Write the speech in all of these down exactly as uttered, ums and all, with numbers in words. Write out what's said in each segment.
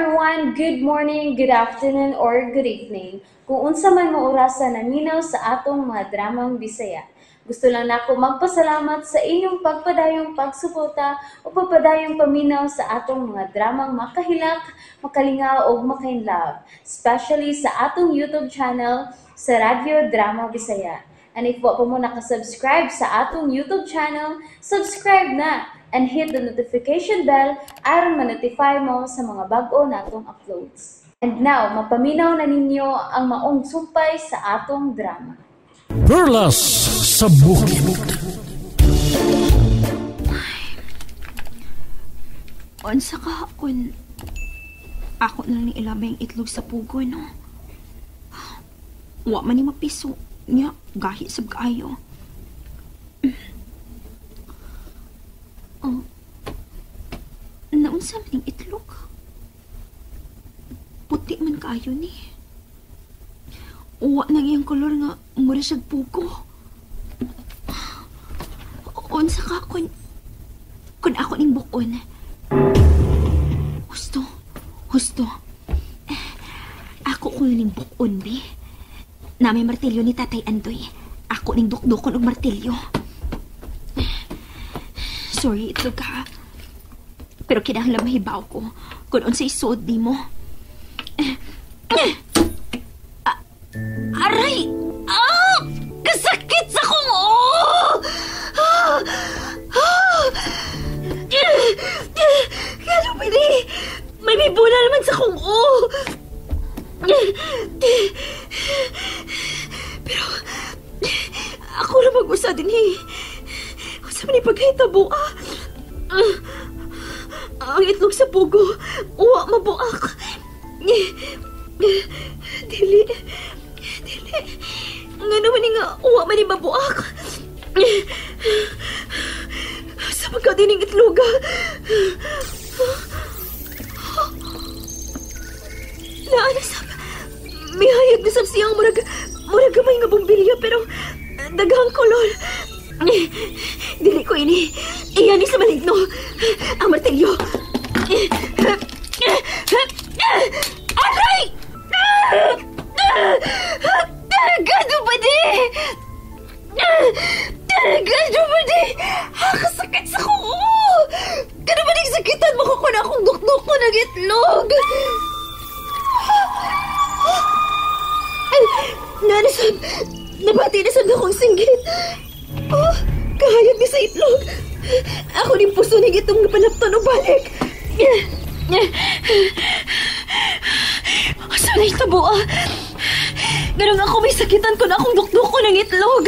everyone, good morning, good afternoon, or good evening. Kung unsa man mo orasan naminaw sa atong mga dramang Bisaya. Gusto lang nako magpasalamat sa inyong pagpadayong pagsuporta o pagpadayong paminaw sa atong mga dramang makahilak, makalingaw o makainlove, especially sa atong YouTube channel sa Radyo Drama Bisaya. And if wa pa mo nakasubscribe sa atong YouTube channel, subscribe na and hit the notification bell aron ma-notify mo sa mga bag-o natong uploads. And now, mapaminaw na ninyo ang maong sumpay sa atong drama. Perlas sa Bukid. Onsa ka kung ako na lang ilabay ang itlog sa pugo, no? Wa man ni mapiso niya gahi sa kaayo. Oh, naunsa man yung itlog? Puti man kaayo ni. Uwa na iyang kolor nga mura siyag puko. Unsa ka kun kun ako ning bukon. Husto, husto. Ako ko ning bukon, bi. Na may martilyo ni Tatay Andoy. Ako ning dukdukon og martilyo. Sorry, itlog ka. Pero kinahanglan mahibaw ko kung unsay suod di mo. Ah, aray! Ah! Kasakit sa kong oh! Ah! Ah! Kano ba ni? May bibuna naman sa kong oh! Pero ako na mag-usa din eh. Sa man ipagkahitabo ah. Uh, ang itlog sa pugo, uwa mabuak. Dili, dili. Nga naman nga, uwa man mabuak. Sa magkadining itlog ah. Naanasap, may hayag na sab siyang murag, murag gamay nga bumbilya pero daghang kolor. Dili ko ini. Iyan ni sa maligno. Ang martilyo. Aray! Gado ba di? Gado ba di? Kasakit sa kuko. Gado ba di sakitan mo ko na akong dukduk ko ng itlog? Nanasab, nabati na sa akong singgit. Oh, kahayag ni sa itlog. Ako din puso ni itong napanaptan o balik. Asa na itabo ah. Ganun ako may sakitan ko na akong dukduk ko ng itlog.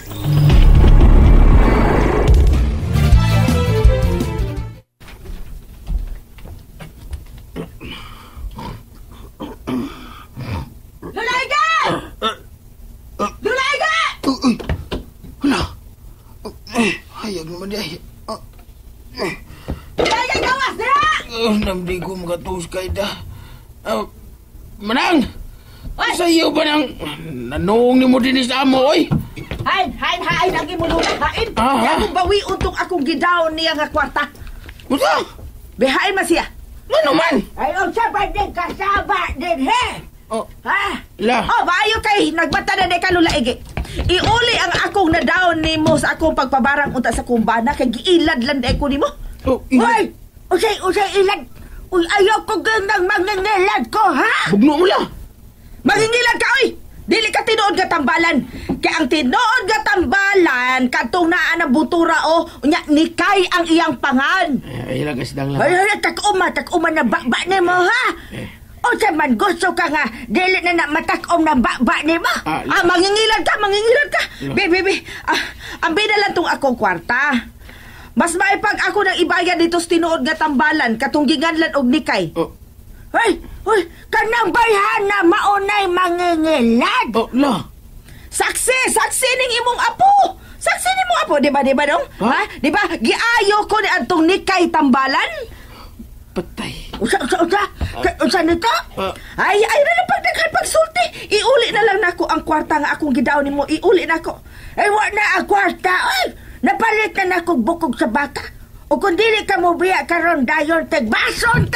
Lulaiga! Lulaiga! Hala! Hayag naman day. Lulaiga, gawas na! Oh, namdi ko makatus kay da. Oh, Manang! Sa iyo ba nang nanong ni mo din sa amo, oy? Hain, hain, hain, ang imulula, hain! Ah, ha? Akong bawi untong akong gidaon niya nga kwarta. Musa? Behain man siya. Ano man? Ay, ang sabay din, kasaba din, he! Oh, Ha? la. Oh, maayo kay, nagbata na de ka lulaigi. Iuli ang akong nadaon ni mo sa akong pagpabarang unta sa kumbana kay giilad lang de ko ni mo. Oh, Hoy! Usay, usay ilad! Uy, ayaw ko gandang magngilad ko, ha? bugno mo la. Magingilad ka, oy! Dili ka tinuod ka tambalan. Kaya ang tinuod ka tambalan, katong naa na butura o, nya, nikay ang iyang pangan. Ay, lang kasdang lang. Ay, ay, tak-uma, tak-uma na bakba ni mo, ha? Eh. O sa man, gusto ka nga, dili na na matak-om na bakba ni mo. Ah, Ah, mangingilad ka, mangingilad ka. Yeah. Be, be, be. Ah, ang binalan tong akong kwarta. Mas maipag ako nang ibayad dito sa tinuod nga tambalan, katong ginganlan og nikay. Oh, Hoy, hoy, kanang bayhan na maunay mangingilad. oh, la. Saksi, saksi ning imong apo. Saksi ning imong apo, di ba, di ba dong? Ha? Ha? Di ba, giayo ko ni antong nikay tambalan? Patay. Usa, usa, usa. Ka- Usa nito? Ah. Ay, ay na lang pagdaghan pagsulti. Iuli na lang nako ang kwarta nga akong gidaw nimo. Iuli nako. Ay, wa na ang kwarta. Ay, napalit na nako bukog sa baka. O kung dili ka mo biya karon dayon tagbason ta ka.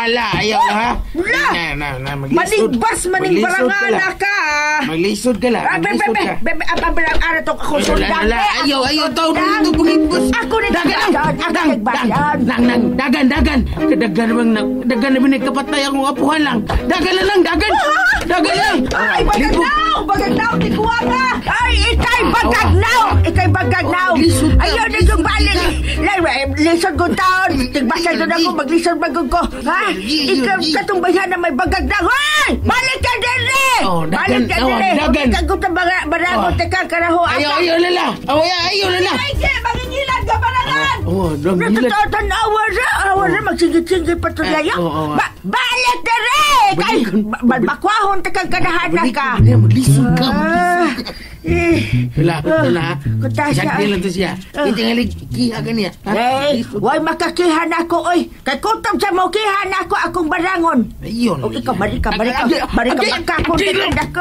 bahala. Ayaw na, ha? Wala! Na, na, na, maglisod. Manigbas maning Maglisod ka barangana lang. ka! Maglisod ka lang. Ah, bebe, Maglisod bebe, ka. bebe, abang ara to ako Wala, sundan. wala. Eh, Ayaw, ako ayaw, tao. sundan. Dito, buligbos. Ako rin Dagan, nagbayan. Ako dang, dang, nagbayan. dang, dang, dagan, dagan. Dagan naman, dagan naman nagkapatay akong apuhan lang. Dagan na lang, dagan. Dagan lang. Ay, bagagnaw! Bagagnaw, tikuha ka! Ay, ikay Ah, bagagnaw! Ikay bagagnaw! Oh, lisod ka, Ayaw na lisod yung ka. balik! Lisod ko taon! Tigbasa doon ako, maglisod bagag ko! Ha? Ikaw katumbayan na may bagagnaw! Hoy! Balik ka din eh! Oh, dagan, Balik ka tawag, din eh! dagan. Huwag ka barago, Oh. teka, karaho! Ayaw, ayaw lala. Ayaw, ayaw lala. Ay, kaya, mangingilan ka barangan! Oh, dang, gilat. Natatawa na awa na! Awa na, magsigit-sigit pa ito Eh, layo! oo, oo. Ba- Balik na rin! Kay, Balikan. ba- bakwahon, tekang kanahanan Balik ka! ka. Maglisod ka. Ah, eh. Wala, wala. Kutasya. Sakti lang to siya. Ah. Kita nga kiha ka niya. ha? Eh, way makakihan ako, oy. Kay kutob sa mo, kihan ako akong barangon. Ayun. O ikaw, bari ka, bari ka, bari ka, magkakon, tekang dako.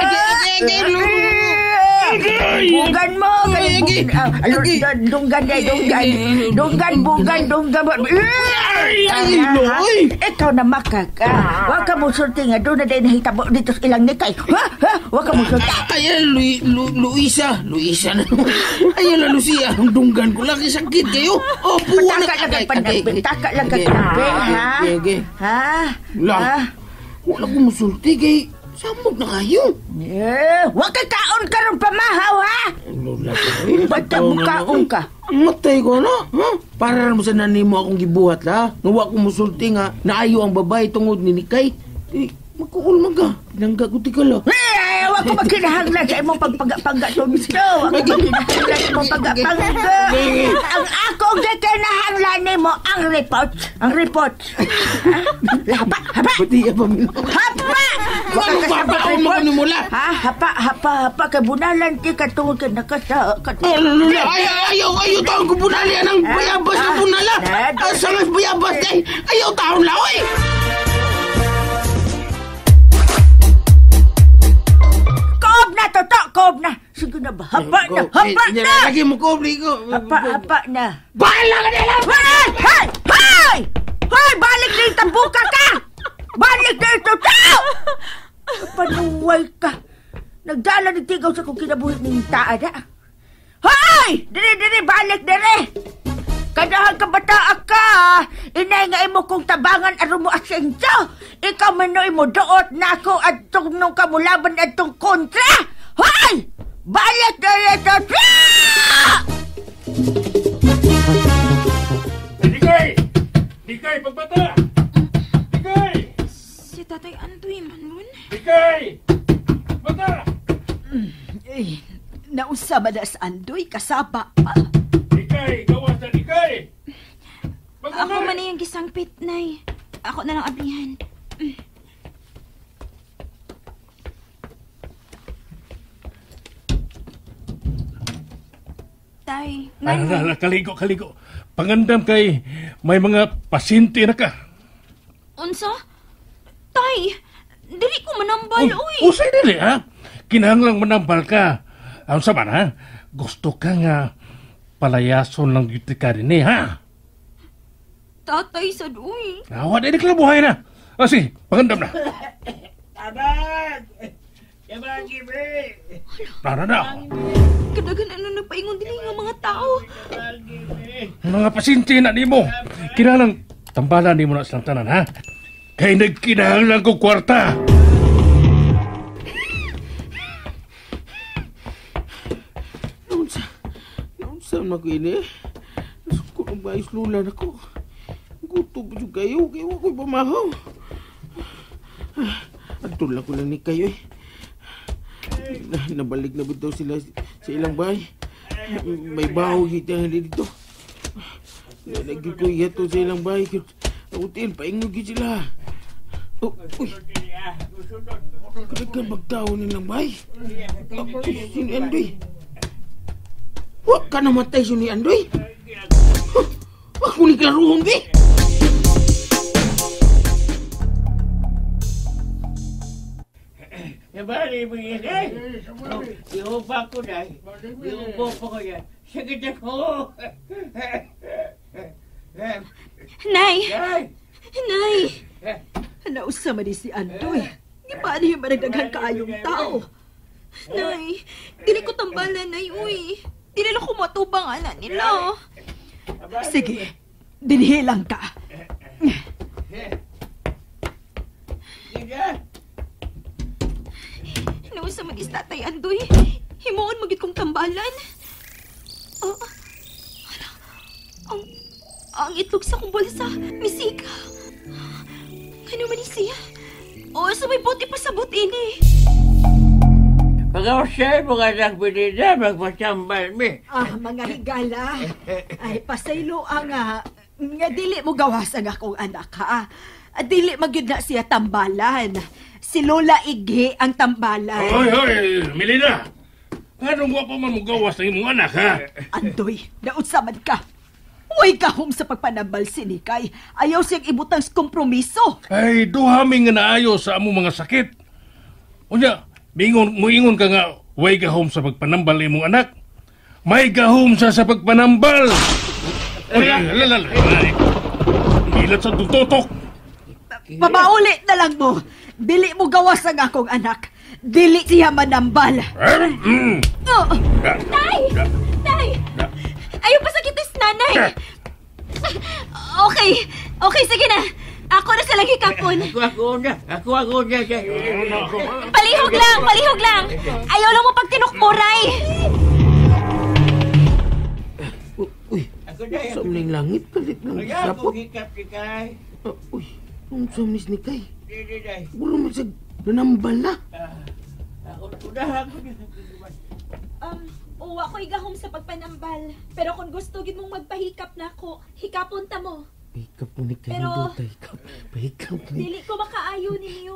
Bugan mo, kay bugan. Ah, alo, dunggan day, dunggan. Dunggan, bugan, dunggan. Ay, ay, Ah, Loy. ikaw na makaka. Huwag ka mo sulti nga. Doon na din nahitabo dito sa ilang nikay. Ha? Ha? Huwag ka mo sulti. Ayan, Lu, Lu, Luisa. Luisa na naman. Ayan na, Lucia. Ang dunggan ko lang. Sakit kayo. Oh, puwa na. Pataka lang Agay, ka agay, panabing. Taka lang ka agay. panabing, ha? Agay, agay. Ha? Lang. Ha? Wala ko musulti kay samog na kayo. Eh, huwag ka kaon ka rin pamahaw, ha? Lola ko. eh. Ba't ka mukaon ka? Matay ko na. Ha? Para naman sa nanimo akong gibuhat la. Nawa ko musulti nga. Naayo ang babae tungod ni Nikay. Eh, magkuulmag ka. Nangga ko tikala. Eh, huwag ko magkinahanglan sa imong pagpagapangga tunso. Huwag ko magkinahanglan sa imong pagpagapangga. Ang akong gikinahanglan nimo ang report. Ang report. Hapa, hapa. Pati ya pa milo. Hapa! Huwag Ano ka ba? kasabot Baon mo report. ko ni mula. Ha? Hapa, hapa, hapa. Kay bunalan ti ka tungod ka nakasa. Oh, lula. Ayaw, ayaw, ayaw taon ko bunali. Anang bayabas na bunala. Asangas bayabas na. Ayaw taon la, oy. Koob na, toto, koob na. Sige na ba? Hapa na, hapa Eh, na. lagi mo ko, ko. Hapa, hapa na. Bahala ka nila. Hoy! Hoy! Hoy! Hoy! Balik dito, buka ka! Balik dito, tao! Panuway ka. Nagdala ng tigaw sa kong kinabuhi ng taada. Hoy! Diri, diri, balik, diri! Kanahan ka bata ka! Inay nga imo kong tabangan aron mo asenso! Ikaw manoy mo doot na ako at tong nung kamulaban at tong kontra! Hoy! Balik diri, tao! Dikay! Dikay, pagbata! Dikay! Si Tatay Andoy, Manon? Dikay! Bata! Eh, nausa ba na sa Andoy? Kasaba pa. Dikay! Gawas na Dikay! Ako man na yung gisangpit, Nay. Ako na lang ablihan. Tay, Ah, ngayon. kaligo, kaligo. Pangandam kay may mga pasyente na ka. Unsa? Tay, dili ko manambal, uy. Usay dili, ha? Kinahanglang manambal ka. Ang saman, ha? Gusto ka nga palayason lang yuti ka rin, eh, ha? Tatay, sad, uy. Awa, di kalabuhay na. O, sige, pangandam na. Abad! Abad, Gibre! Tara na. Kadagan ano nagpaingon dili nga mga tao. Mga pasyente na ni mo. Kinahanglang tambalan ni mo na silang tanan, ha? Kay nagkinahanglan ko kwarta. Naunsa? Naunsa na ko ini? Ko ang bayis lula na ko. Gutom po kayo. Kaya ako'y pamahaw. Adto lang ko lang ni kayo eh. Na, nabalik na bitaw sila sa ilang bahay. May baho hita nga dito. Nalagyan ko yato sa ilang bahay. Nautil, paingog yun sila. Oh, uy. Kadagan magtao nilang bahay. Oh, si ni Andoy. Huwag ka namatay si ni Andoy. Huh, ako ni klaruhong, be. Nabali mo yan eh. Iupa ko na. Iupo pa ko yan. Sakit ako. Nay! Ay! Nay! Nausa man ni si Andoy. Di ba niya managdaghan kaayong tao? Nay, dili ko tambalan, Nay, uy. Dili lang ko matubang anak nila. Sige, dinhi lang ka. Nausa man is Tatay Andoy. Himuon magit kong tambalan. Oh, ano? Ang, ang itlog sa kong bulsa. Misika. Ano man ni siya? O, sa may buti pa sa ini. Pag-awasay mo ka ng pinida, magpasambal mi. Ah, mga higala. Ay, pasaylo ang nga. Nga dili mo gawas ang akong anak, ha? At dili magyud na siya tambalan. Si Lola Igi ang tambalan. Hoy, hoy, Melina! Ano mo pa man magawas ng imong anak, ha? Andoy, nautsamad ka. Huwag ka hum sa pagpanambal sinikay. Ayaw siyang ibutang sa kompromiso. Ay, duhami nga naayo sa among mga sakit. Unya, mingon, muingon ka nga, way gahom sa pagpanambal ng imong anak. May gahom sa sa pagpanambal. Uy, lalala, ilat sa tutotok. Pabauli na lang mo. Dili mo gawas ang akong anak. Dili siya manambal. Mm. Oh, Tay! Tay! Ayaw pa sakitis nanay! Okay, okay, sige na. Ako na sa lagi kapon. Ako ako na, ako ako na. Palihog lang, palihog lang. Ayaw lang mo pag tinukmuray. Uy, Ako na yan. samling langit, palit ng Kaya sapot. ako hikap ni Kay. Ah, uy, ang samlis ni Kay. Dili, day. Wala man sa nanambal na. Ako na, ako na. Um, oo, ako igahom sa pagpanambal. Pero kung gusto gid mong magpahikap na ako, hikapon ta mo. Pahikap mo ni Kay. Pero- Pahikap, pahikap ni. Dili ko makaayo ninyo.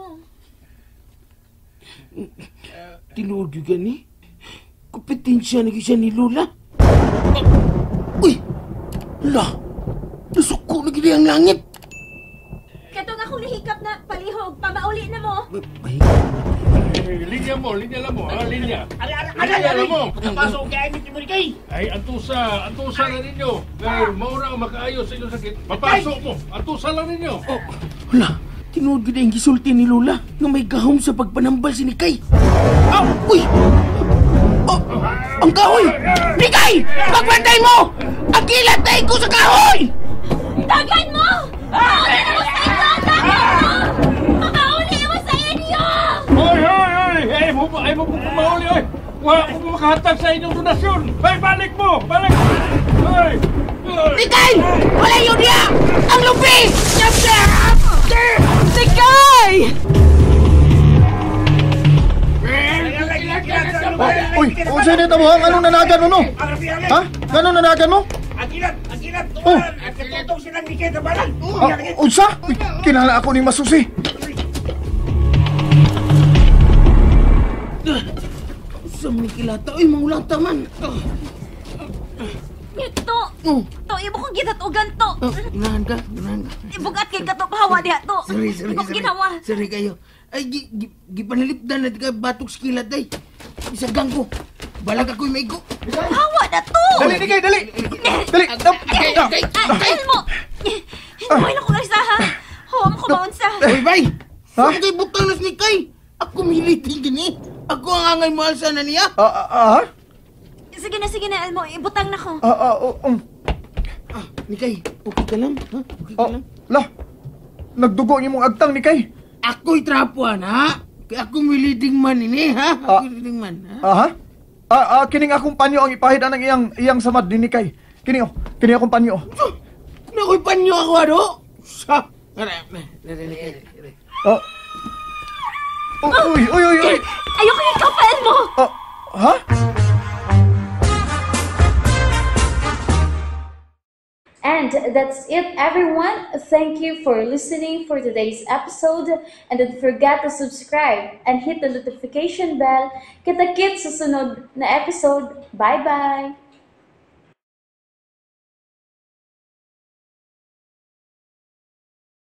Tinuod yung gani. Kompetensya na siya ni Lola. Uy! La! Nasuko na gini ang langit! Katong akong nahikap na palihog, pamauli na mo. Pahikap. Ay, linya mo, linya lang mo, ha, linya. Ala, ala, ala, Linya ala, lang mo. Kapasok kay Amy Timurikay. Ay, antusa, antusa na ninyo. Dahil mauna ang makaayo sa inyong sakit. Papasok mo, antusa lang ninyo. Oh, wala. Tinuod gini ang gisulti ni Lola nga may gahom sa pagpanambal si Nikay. Ah! Uy! Oh! Ang kahoy! Nikay! Magbantay mo! Ang kilat na ko sa kahoy! Dagan mo! Mauli na mo sa inyo! Dagan mo! Makauli na mo sa inyo! Hoy, hoy, hoy! Ay, mo pa, ay mo pa mauli, oy! Wala ko pa makahatag sa inyong donasyon! Ay, balik mo! Balik! Hoy! Hoy! Nikay! Wala yun niya! Ang lupi! Tikay! Uy, kung saan ito mo? Anong nanagan mo no? Ha? Anong nanagan mo? Agilat, agilat, Oh. tuwan. At katutong silang Nikay na balan. Ah, unsa? Uy, kinala ako ni Masusi. Sa mga kilata, uy, mangulata man. Ito! Oh, To, ibo kong ginatugan to! oh, ganahan ka, ganahan ka. Ibugat kay kato pahawa diha to! Sorry, sorry, Ibo kong sorry. ginawa! Sorry kayo. Ay, gi, gi, gipanalipdan na ka batok sa kilat, ay. Isa gangko. Balag ako'y maigo. Hawa na to! Dali, Nikay, dali! Dali! Dap! Ay, Dap! ay, Ah, ay. mo! Huwag na ko isa ha! Huwag mo ko maunsa! Uy, bay! Ha? Saan kayo butang nas ni Kay? Ako militing gini. Ako ang angay mahal sana niya. Ah, ah, ah? Sige na, sige na, Elmo. Ibutang na ko. Ah, ah, oh, um. Ah, Nikay, okay ka lang? Ha? Okay ka Ah, lang? la! Nagdugo ang imong agtang, Nikay. Ako'y trapuan, ha? Kaya ako miliding man ini, ha? Ah. Ako miliding man, ha? Ah, ha? Ah, ah, kining akong panyo ang ipahid anang iyang iyang samad ni Nikay. Kining oh, kining akong panyo. Nako'y panyo ako, ano? Sa... Oh. Oh, uy, uy, uy, uy. Ayoko yung kapal mo! Ah, ha? And that's it, everyone. Thank you for listening for today's episode. And don't forget to subscribe and hit the notification bell. Kita-kit sa sunod na episode. Bye-bye!